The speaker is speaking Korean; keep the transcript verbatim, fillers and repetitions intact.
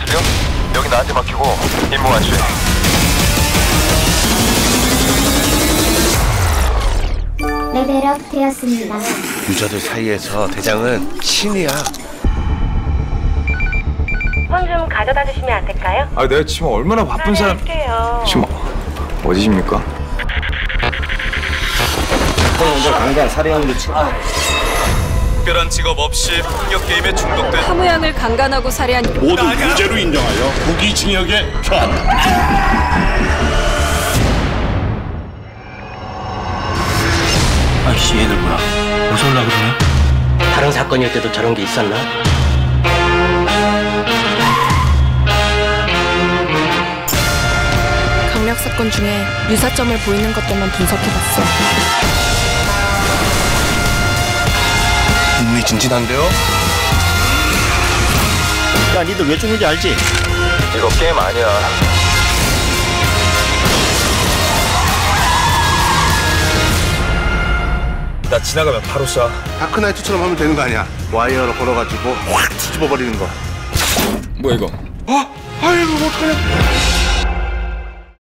들려? 여기 나한테 맡기고 임무 완수해. 레벨업 되었습니다. 유저들 사이에서 대장은 신이야. 폰 좀 가져다 주시면 안 될까요? 아, 내가 지금 얼마나 바쁜 사람. 할게요. 지금 어디십니까? 먼저 강간 살해형도 치고. 특별한 직업 없이 폭력 게임에 중독된 하무양을 강간하고 살해한 모두 무죄로 인정하여 무기징역에 처한다. 아이씨, 얘들 뭐야? 무서울라 그러네? 다른 사건일 때도 저런 게 있었나? 강력 사건 중에 유사점을 보이는 것들만 분석해봤어. 흥미진진한데요? 야, 니들 왜 죽는지 알지? 이거 게임 아니야. 나 지나가면 바로 쏴. 다크나이트처럼 하면 되는 거 아니야? 와이어로 걸어가지고 확 뒤집어버리는 거. 뭐야 이거? 어? 아이고 어떡하냐.